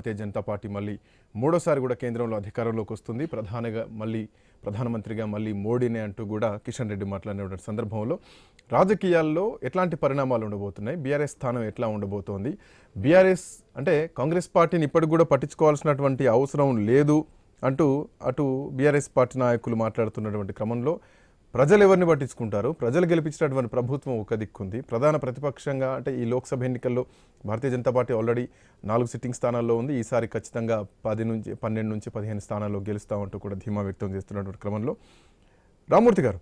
భారతీయ Janata party మళ్ళీ మూడోసారి కూడా కేంద్రంలో అధికారంలోకి వస్తుంది, ప్రధానమంత్రిగా మళ్ళీ మోడీనే అంటూ కూడా కిషన్ రెడ్డి మాట్లాడిన సందర్భంలో రాజకీయాల్లో ఎట్లాంటి పరిణామాలు ఉండబోతున్నాయి, బీఆర్ఎస్ స్థానం ఎట్లా ఉండబోతోంది, బీఆర్ఎస్ అంటే కాంగ్రెస్ పార్టీని ఇప్పటికి కూడా పట్టించుకోవాల్సినటువంటి అవసరం లేదు అంటూ అటు బీఆర్ఎస్ పార్టీ నాయకులు మాట్లాడుతున్నటువంటి క్రమంలో ప్రజలు ఎవరిని పట్టించుకుంటారు, ప్రజలు గెలిపించినటువంటి ప్రభుత్వం ఒక దిక్కుంది, ప్రధాన ప్రతిపక్షంగా అంటే ఈ లోక్సభ ఎన్నికల్లో Bharatiya Janata Party already 4 sitting స్థానాల్లో ఉంది, ఈసారి ఖచ్చితంగా 12 నుంచి 15 స్థానాల్లో గెలుస్తామంటూ కూడా ధీమా వ్యక్తం చేస్తున్నటువంటి క్రమంలో రామూర్తి గారు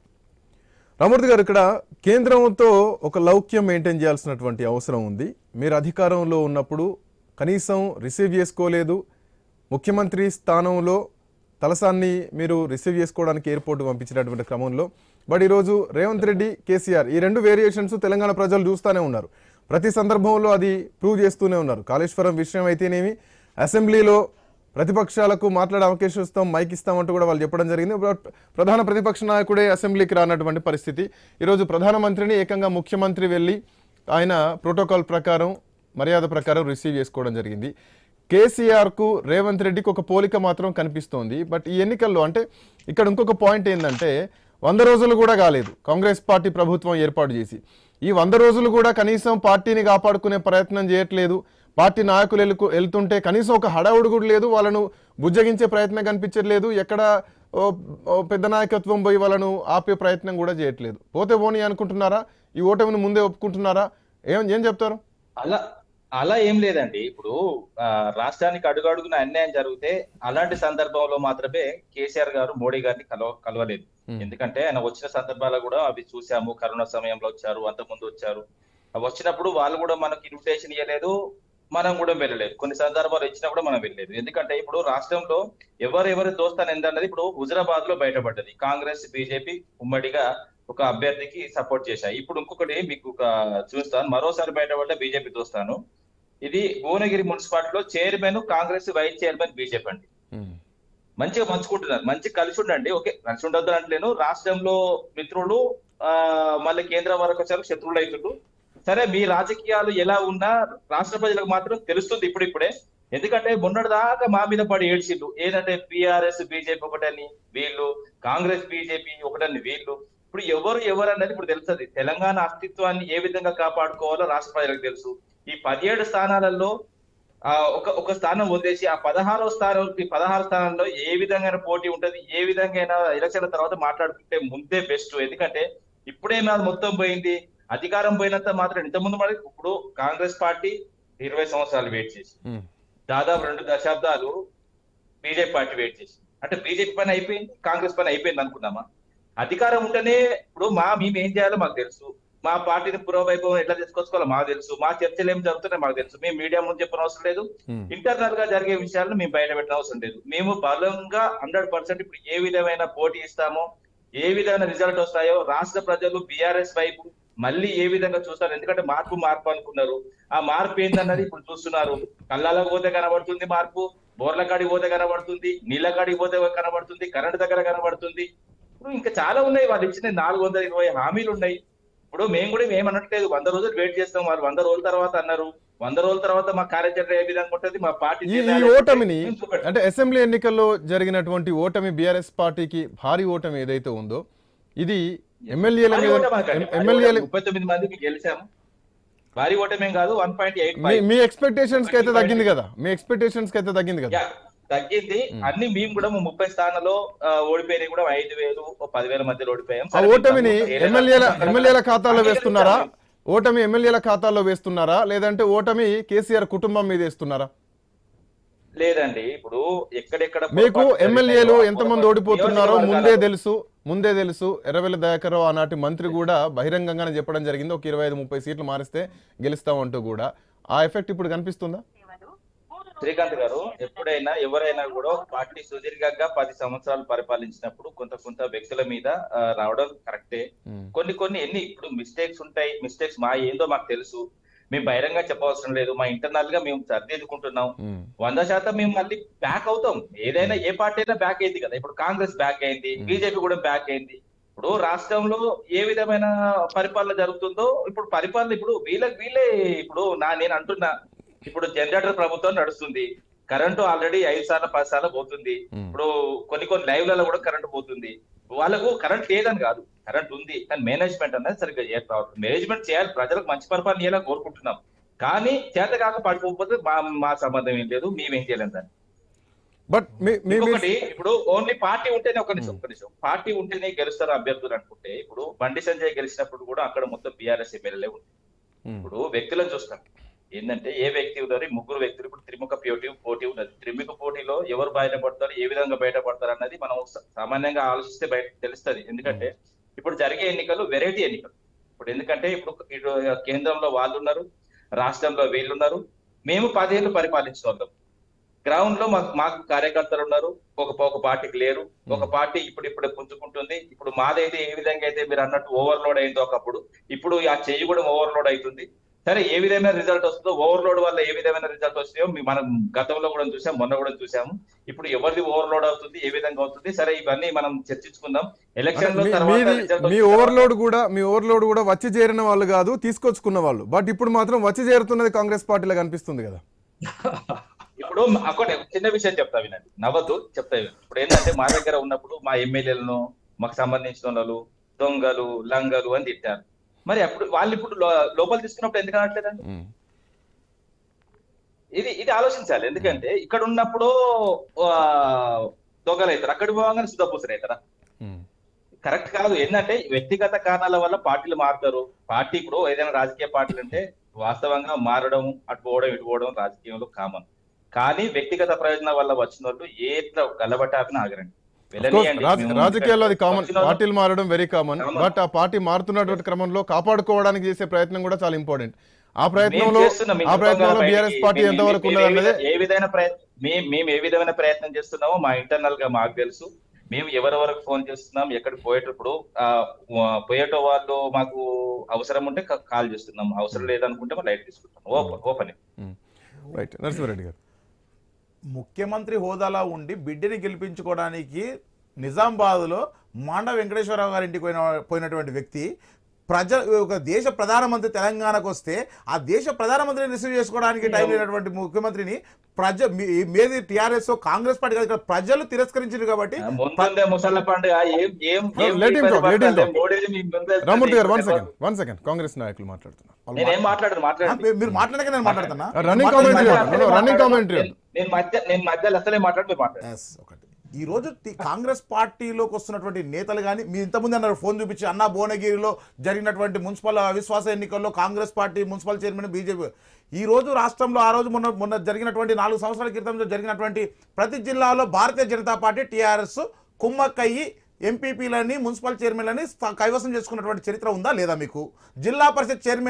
ఇక్కడ కేంద్రంతో ఒక లౌక్యం మెయింటైన్ చేయాల్సినటువంటి అవసరం ఉంది. మీరు అధికారంలో ఉన్నప్పుడు కనీసం రిసీవ్ చేసుకోలేదు, ముఖ్యమంత్రి స్థానంలో తలసాన్ని మీరు రిసీవ్ చేసుకోవడానికి ఎయిర్పోర్ట్ పంపించినటువంటి క్రమంలో బట్ ఈరోజు రేవంత్ రెడ్డి, కేసీఆర్ ఈ రెండు వేరియేషన్స్ తెలంగాణ ప్రజలు చూస్తూనే ఉన్నారు, ప్రతి సందర్భంలో అది ప్రూవ్ చేస్తూనే ఉన్నారు. కాళేశ్వరం విషయం అయితేనేమి, అసెంబ్లీలో ప్రతిపక్షాలకు మాట్లాడే అవకాశం ఇస్తాం, మైక్ ఇస్తామంటూ కూడా వాళ్ళు చెప్పడం జరిగింది. ప్రధాన ప్రతిపక్ష నాయకుడే అసెంబ్లీకి రానటువంటి పరిస్థితి. ఈరోజు ప్రధానమంత్రిని ఏకంగా ముఖ్యమంత్రి వెళ్ళి ఆయన ప్రోటోకాల్ ప్రకారం మర్యాద ప్రకారం రిసీవ్ చేసుకోవడం జరిగింది. కేసీఆర్కు రేవంత్ రెడ్డికి ఒక పోలిక మాత్రం కనిపిస్తోంది. బట్ ఈ ఎన్నికల్లో అంటే ఇక్కడ ఇంకొక పాయింట్ ఏంటంటే 100 రోజులు కూడా కాలేదు కాంగ్రెస్ పార్టీ ప్రభుత్వం ఏర్పాటు చేసి, ఈ 100 రోజులు కూడా కనీసం పార్టీని కాపాడుకునే ప్రయత్నం చేయట్లేదు. పార్టీ నాయకులు వెళ్తుంటే కనీసం ఒక హడావుడు కూడా లేదు, వాళ్ళను బుజ్జగించే ప్రయత్నం కనిపించట్లేదు, ఎక్కడ పెద్ద నాయకత్వం పోయి వాళ్ళను ఆపే ప్రయత్నం కూడా చేయట్లేదు. పోతే పోనీ అనుకుంటున్నారా, ఈ ఓటమిని ముందే ఒప్పుకుంటున్నారా, ఏం చెప్తారు? అలా ఏం లేదండి. ఇప్పుడు రాష్ట్రానికి అడుగడుగున అన్యాయం జరిగితే అలాంటి సందర్భంలో మాత్రమే కేసీఆర్ గారు మోడీ గారిని కలవలేదు. ఎందుకంటే ఆయన వచ్చిన సందర్భాలు కూడా అవి చూసాము. కరోనా సమయంలో వచ్చారు, అంతకుముందు వచ్చారు. అవి వచ్చినప్పుడు వాళ్ళు కూడా మనకి ఇన్విటేషన్ ఇవ్వలేదు, మనం కూడా వెళ్ళలేదు. కొన్ని సందర్భాలు ఇచ్చినా కూడా మనం వెళ్ళలేదు. ఎందుకంటే ఇప్పుడు రాష్ట్రంలో ఎవరెవరి దోస్తాను ఏంటన్నది ఇప్పుడు హుజరాబాద్ లో బయటపడ్డది. కాంగ్రెస్, బీజేపీ ఉమ్మడిగా ఒక అభ్యర్థికి సపోర్ట్ చేశాయి. ఇప్పుడు ఇంకొకటి మీకు చూస్తాను, మరోసారి బయటపడ్డ బీజేపీ దోస్తాను. ఇది భువనగిరి మున్సిపాలిటీలో chairman Congress, vice chairman BJP అండి. మంచిగా పంచుకుంటున్నారు, మంచి కలిసి ఉండండి. ఓకే, కలిసి ఉండొద్దు అంటలేను. రాష్ట్రంలో మిత్రులు మళ్ళీ కేంద్రం వరకు వచ్చారు, శత్రువులు అవుతుండ్రు. సరే, మీ రాజకీయాలు ఎలా ఉన్నా రాష్ట్ర ప్రజలకు మాత్రం తెలుస్తుంది ఇప్పుడిప్పుడే. ఎందుకంటే మొన్నటి దాకా మా మీద పడి ఏడ్చిళ్ళు ఏంటంటే బీఆర్ఎస్ బీజేపీ ఒకటని వీళ్ళు, కాంగ్రెస్ బీజేపీ ఒకటని వీళ్ళు. ఇప్పుడు ఎవరు అన్నది ఇప్పుడు తెలుస్తుంది. తెలంగాణ అస్తిత్వాన్ని ఏ విధంగా కాపాడుకోవాలో రాష్ట్ర ప్రజలకు తెలుసు. ఈ 17 స్థానాలలో ఒక స్థానం వదిలేసి ఆ 16 స్థానంలో ఏ విధంగా పోటీ ఉంటది, ఏ విధంగా ఎలక్షన్ల తర్వాత మాట్లాడుకుంటే ముందే బెస్ట్. ఎందుకంటే ఇప్పుడేనా మొత్తం పోయింది, అధికారం పోయినంత మాత్రం ఇంతకుముందు మరి ఇప్పుడు కాంగ్రెస్ పార్టీ 20 సంవత్సరాలు వెయిట్ చేసి, దాదాపు 2 దశాబ్దాలు బీజేపీ పార్టీ వెయిట్ చేసి, అంటే బీజేపీ పని అయిపోయింది, కాంగ్రెస్ పని అయిపోయింది అనుకున్నామా? అధికారం ఉంటేనే ఇప్పుడు మేము ఏం చేయాలో మాకు తెలుసు, మా పార్టీని పురోవైభవం ఎట్లా తీసుకొచ్చుకోవాలో మాకు తెలుసు, మా చర్చలు ఏం జరుగుతున్నాయో మాకు తెలుసు. మేము మీడియా ముందు చెప్పిన అవసరం లేదు, ఇంటర్నల్ గా జరిగే విషయాలను మేము బయట పెట్టిన అవసరం లేదు. మేము బలంగా 100% ఇప్పుడు ఏ విధమైన పోటీ ఇస్తామో, ఏ విధమైన రిజల్ట్ వస్తాయో రాష్ట్ర ప్రజలు బీఆర్ఎస్ వైపు మళ్ళీ ఏ విధంగా చూస్తారు. ఎందుకంటే మార్పు అనుకున్నారు, ఆ మార్పు ఏంటన్నది ఇప్పుడు చూస్తున్నారు. కళ్ళాలకు పోతే కనబడుతుంది మార్పు, బోర్ల కాడికి పోతే కనబడుతుంది, నీళ్ళ కాడికి పోతే కనబడుతుంది, కరెంట్ దగ్గర కనబడుతుంది. ఇప్పుడు ఇంకా చాలా ఉన్నాయి, వాళ్ళు ఇచ్చిన 420 హామీలు ఉన్నాయి. ఇప్పుడు మేము కూడా ఏమనట్లేదు, 100 రోజులు వెయిట్ చేస్తాం. వాళ్ళు 100 రోజుల తర్వాత అన్నారు, 100 రోజుల తర్వాత మా కార్యాచరణ ఏ విధంగా ఉంటుంది, మా పార్టీ ఓటమిని అంటే అసెంబ్లీ ఎన్నికల్లో జరిగినటువంటి ఓటమి బీఆర్ఎస్ పార్టీకి భారీ ఓటమి ఏదైతే ఉందో, ఇది ఎమ్మెల్యేల 39 మందికి గెలిచాము. భారీ ఓటమేం కాదు, 1.85. మీ ఎక్స్పెక్టేషన్స్ కి అయితే తగ్గింది కదా, తగ్గింది. అన్ని మేము కూడా 30 స్థానాల్లో ఓడిపోయినాయి కూడా 5,000 10,000 మధ్యలో ఓడిపోయాం. ఆ ఓటమిని ఎమ్మెల్యేల ఖాతాలో వేస్తున్నారా, ఓటమి ఎమ్మెల్యేల ఖాతాలో వేస్తున్నారా, లేదంటే ఓటమి కేసీఆర్ కుటుంబం మీద వేస్తున్నారా? లేదండి, ఇప్పుడు ఎక్కడెక్కడ మీకు ఎమ్మెల్యేలు ఎంతమంది ఓడిపోతున్నారో ముందే తెలుసు. ఎర్రవెల్లి దయాకర్ రావు ఆనాటి మంత్రి కూడా బహిరంగంగానే చెప్పడం జరిగింది, ఒక 25-30 సీట్లు మారిస్తే గెలుస్తామంటూ కూడా. ఆ ఎఫెక్ట్ ఇప్పుడు కనిపిస్తుందా? శ్రీకాంత్ గారు, ఎప్పుడైనా ఎవరైనా కూడా పార్టీ సుదీర్ఘంగా 10 సంవత్సరాలు పరిపాలించినప్పుడు కొంత వ్యక్తుల మీద రావడం కరెక్టే. కొన్ని ఇప్పుడు మిస్టేక్స్ ఉంటాయి. మిస్టేక్స్ ఏందో మాకు తెలుసు, మేము బహిరంగ చెప్పవసరం లేదు. మా ఇంటర్నల్ గా మేము సర్దిద్దుకుంటున్నాం. 100% మేము మళ్ళీ బ్యాక్ అవుతాం. ఏదైనా ఏ పార్టీ అయినా బ్యాక్ అయింది కదా. ఇప్పుడు కాంగ్రెస్ బ్యాక్ అయింది, బీజేపీ కూడా బ్యాక్ అయింది. ఇప్పుడు రాష్ట్రంలో ఏ విధమైన పరిపాలన జరుగుతుందో ఇప్పుడు పరిపాలన ఇప్పుడు వీళ్ళే ఇప్పుడు నేను అంటున్నా, ఇప్పుడు జనరేటర్ ప్రభుత్వం నడుస్తుంది, కరెంటు ఆల్రెడీ 5 సార్లు 10 సార్లు పోతుంది. ఇప్పుడు కొన్ని లైవ్లలో కూడా కరెంటు పోతుంది. వాళ్ళకు కరెంట్ లేదని కాదు, కరెంట్ ఉంది, కానీ మేనేజ్మెంట్ అనేది సరిగ్గా మేనేజ్మెంట్ చేయాలి, ప్రజలకు మంచి పరిపాలన చేయాలని కోరుకుంటున్నాం. కానీ చేత కాక పడిపోతే మా సంబంధం ఏం లేదు, మేమేం చేయలేం దాన్ని. బట్ ఇంకొకటి, ఇప్పుడు ఓన్లీ పార్టీ ఉంటేనే ఒక నిమిషం పార్టీ ఉంటేనే గెలుస్తారు అభ్యర్థులు అనుకుంటే, ఇప్పుడు బండి సంజయ్ గెలిచినప్పుడు కూడా అక్కడ మొత్తం బీఆర్ఎస్ ఎమ్మెల్యేలే ఉంది. ఇప్పుడు వ్యక్తులను చూస్తాం, ఏంటంటే ఏ వ్యక్తి ఉన్నారు, 3 వ్యక్తులు. ఇప్పుడు త్రిముఖ పోటీ ఉన్నది, త్రిముఖ పోటీలో ఎవరు బయటపడతారు, ఏ విధంగా బయటపడతారు అన్నది మనం సామాన్యంగా ఆలోచిస్తే బయట తెలుస్తుంది. ఎందుకంటే ఇప్పుడు జరిగే ఎన్నికలు వెరైటీ ఎన్నికలు. ఇప్పుడు ఎందుకంటే ఇప్పుడు కేంద్రంలో వాళ్ళు ఉన్నారు, రాష్ట్రంలో వీళ్ళున్నారు, మేము 10 ఏళ్ళు పరిపాలించిన వాళ్ళం. గ్రౌండ్ లో మాకు కార్యకర్తలు ఉన్నారు, ఒక పార్టీకి లేరు, ఒక పార్టీ ఇప్పుడు పుంజుకుంటుంది. ఇప్పుడు మాదైతే ఏ విధంగా అయితే మీరు అన్నట్టు ఓవర్లోడ్ అయిందో ఒకప్పుడు, ఇప్పుడు ఆ చెయ్యి కూడా ఓవర్లోడ్ అవుతుంది. సరే, ఏ విధమైన రిజల్ట్ వస్తుందో, ఓవర్లోడ్ వల్ల ఏ విధమైన రిజల్ట్ వస్తాయో మనం గతంలో కూడా చూసాం, మొన్న కూడా చూసాము. ఇప్పుడు ఎవరిది ఓవర్లోడ్ అవుతుంది, ఏ విధంగా అవుతుంది, సరే ఇవన్నీ మనం చర్చించుకుందాం. ఎలక్షన్ లో మీ ఓవర్లోడ్ కూడా వచ్చి చేరిన వాళ్ళు కాదు, తీసుకొచ్చుకున్న వాళ్ళు. బట్ ఇప్పుడు మాత్రం వచ్చి చేరుతున్నది కాంగ్రెస్ పార్టీలో కనిపిస్తుంది కదా. ఇప్పుడు అక్కడ చిన్న విషయం చెప్తా వినండి, నవ్వద్దు, చెప్తా. ఇప్పుడు ఏంటంటే మా దగ్గర ఉన్నప్పుడు మా ఎమ్మెల్యేలను, మాకు సంబంధించిన వాళ్ళు దొంగలు లంగలు అని తిట్టారు. మరి అప్పుడు వాళ్ళు ఇప్పుడు లోపల తీసుకున్నప్పుడు ఎందుకు అనట్లేదండి? ఇది ఆలోచించాలి. ఎందుకంటే ఇక్కడ ఉన్నప్పుడు దొంగలు అవుతారు, అక్కడ పోగానే శుద్ధపూసలు అవుతారా? కరెక్ట్ కాదు. ఏంటంటే వ్యక్తిగత కారణాల వల్ల పార్టీలు మారుతారు. పార్టీ ఇప్పుడు ఏదైనా రాజకీయ పార్టీలు అంటే వాస్తవంగా మారడం, అటు పోవడం ఇటు పోవడం రాజకీయంలో కామన్. కానీ వ్యక్తిగత ప్రయోజనం వల్ల వచ్చిన వాళ్ళు ఏ గల్లబట్టాపిన ఆగరండి. రాజకీయాల్లో అది కామన్, పార్టీలు మారడం వెరీ కామన్. బట్ ఆ పార్టీ మారుతున్నటువంటి క్రమంలో కాపాడుకోవడానికి చేసే ప్రయత్నం కూడా చాలా ఇంపార్టెంట్. ఆ ప్రయత్నంలో బీఆర్ఎస్ పార్టీ ఎంతవరకు ఉన్నదన్నది మేము ఏ విధమైన ప్రయత్నం చేస్తున్నామో మా ఇంటర్నల్ గా మాకు తెలుసు. మేము ఎవరెవరికి ఫోన్ చేస్తున్నాం, ఎక్కడికి పోయేటప్పుడు పోయేటో వాళ్ళు మాకు అవసరం ఉంటే కాల్ చేస్తున్నాం, అవసరం లేదనుకుంటే లైట్ తీసుకుంటాం. ఓపెన్. రైట్, నరసింహారెడ్డి గారు. ముఖ్యమంత్రి హోదాలో ఉండి బిడ్డని గెలిపించుకోవడానికి నిజామాబాద్లో మాండ వెంకటేశ్వరరావు గారి ఇంటికి పోయినటువంటి వ్యక్తి ఒక దేశ ప్రధానమంత్రి తెలంగాణకు వస్తే ఆ దేశ ప్రధానమంత్రిని రిసీవ్ చేసుకోవడానికి టైం లేనటువంటి ముఖ్యమంత్రిని మేది టీఆర్ఎస్ కాంగ్రెస్ పార్టీ కాదు, ప్రజలు తిరస్కరించారు. కాబట్టి కాంగ్రెస్ నాయకులు మాట్లాడుతున్నారు. మీరు మాట్లాడక నేను మాట్లాడుతున్నా. నేను మధ్యలో అసలే ఒకటి, ఈ రోజు కాంగ్రెస్ పార్టీలోకి వస్తున్నటువంటి నేతలు కానీ, మీ ఇంతకుముందు అన్నారు ఫోన్ చూపించి అన్నా భువనగిరిలో జరిగినటువంటి మున్సిపల్ అవిశ్వాస ఎన్నికల్లో Congress party municipal chairman BJP, ఈ రోజు రాష్ట్రంలో ఆ రోజు మొన్న జరిగినటువంటి 4 సంవత్సరాల క్రితం జరిగినటువంటి ప్రతి జిల్లాలో భారతీయ జనతా పార్టీ టీఆర్ఎస్ కుమ్మక్కయ్యి ఎంపీపీలని మున్సిపల్ చైర్మన్లని కైవసం చేసుకున్నటువంటి చరిత్ర ఉందా లేదా? మీకు జిల్లా పరిషత్ చైర్మన్